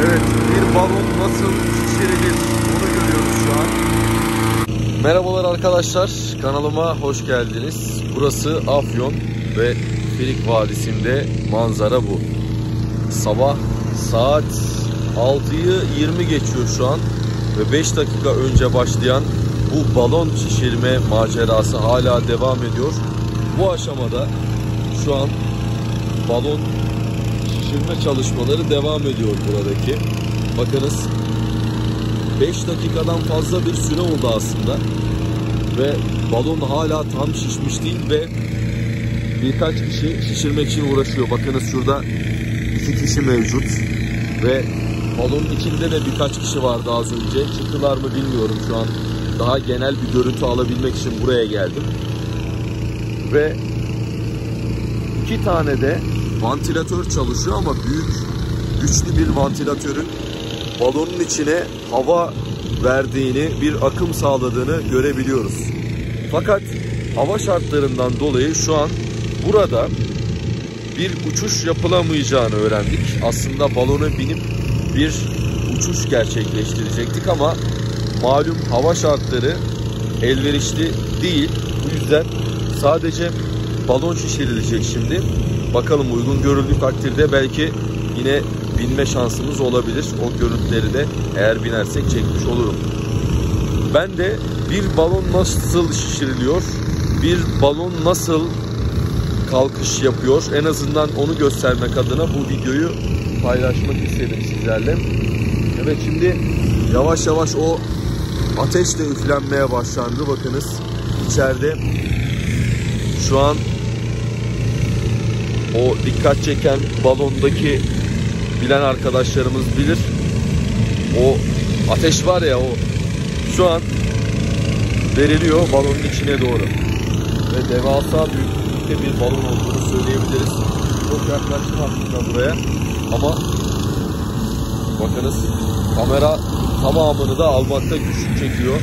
Evet, bir balon nasıl şişirilir onu görüyoruz şu an. Merhabalar arkadaşlar, kanalıma hoş geldiniz. Burası Afyon ve Firik Vadisi'nde manzara bu. Sabah saat 6'yı 20 geçiyor şu an ve 5 dakika önce başlayan bu balon şişirme macerası hala devam ediyor. Bu aşamada şu an balon şişirme çalışmaları devam ediyor buradaki. Bakınız 5 dakikadan fazla bir süre oldu aslında ve balon hala tam şişmiş değil ve birkaç kişi şişirmek için uğraşıyor. Bakınız şurada 2 kişi mevcut ve balonun içinde de birkaç kişi vardı az önce. Çıktılar mı bilmiyorum şu an. Daha genel bir görüntü alabilmek için buraya geldim. Ve 2 tane de vantilatör çalışıyor ama büyük, güçlü bir vantilatörün balonun içine hava verdiğini, bir akım sağladığını görebiliyoruz. Fakat hava şartlarından dolayı şu an burada bir uçuş yapılamayacağını öğrendik. Aslında balona binip bir uçuş gerçekleştirecektik ama malum hava şartları elverişli değil. Bu yüzden sadece balon şişirilecek şimdi. Bakalım uygun görüldüğü takdirde belki yine binme şansımız olabilir. O görüntüleri de eğer binersek çekmiş olurum. Ben de bir balon nasıl şişiriliyor, bir balon nasıl kalkış yapıyor, en azından onu göstermek adına bu videoyu paylaşmak istedim sizlerle. Evet, şimdi yavaş yavaş o ateş de üflenmeye başlandı. Bakınız içeride şu an o dikkat çeken balondaki bilen arkadaşlarımız bilir. O ateş var ya, o şu an veriliyor balonun içine doğru. Ve devasa büyüklükte bir balon olduğunu söyleyebiliriz. Çok yaklaştım aslında buraya. Ama bakınız kamera tamamını da almakta güçlük çekiyor.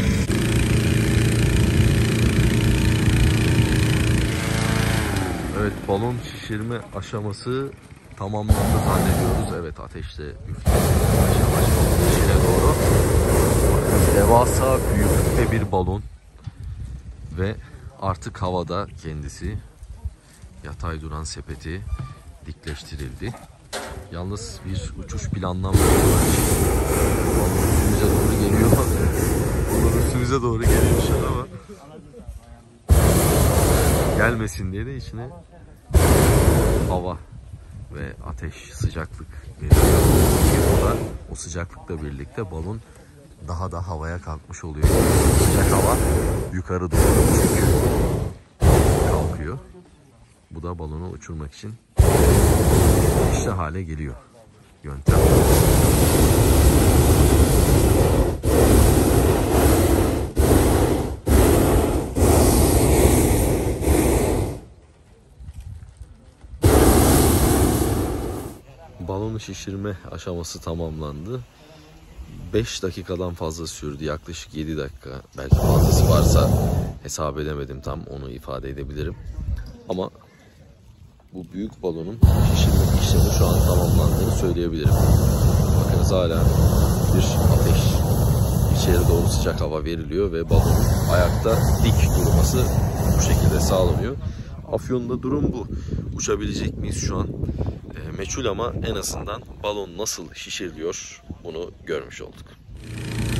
Evet, balon şişirme aşaması tamamlandı zannediyoruz. Evet, ateşte üfleniyor yavaş balonun içine doğru. Devasa büyüklükte bir balon ve artık havada kendisi. Yatay duran sepeti dikleştirildi. Yalnız bir uçuş planlanmıyor. Balon üstümüze doğru geliyor. Balon üstümüze doğru geliyor şu an ama gelmesin diye de içine hava ve ateş, sıcaklık veriyor. O sıcaklıkla birlikte balon daha da havaya kalkmış oluyor. Sıcak hava yukarı doğru çünkü kalkıyor. Bu da balonu uçurmak için işe hale geliyor yöntem. Balonu şişirme aşaması tamamlandı. 5 dakikadan fazla sürdü. Yaklaşık 7 dakika. Belki fazlası varsa hesap edemedim, tam onu ifade edebilirim. Ama bu büyük balonun şişirme işlemi şu an tamamlandığını söyleyebilirim. Bakınız hala bir ateş. İçeri doğru sıcak hava veriliyor ve balonun ayakta dik durması bu şekilde sağlanıyor. Afyon'da durum bu. Uçabilecek miyiz şu an? Meçhul ama en azından balon nasıl şişiriliyor bunu görmüş olduk.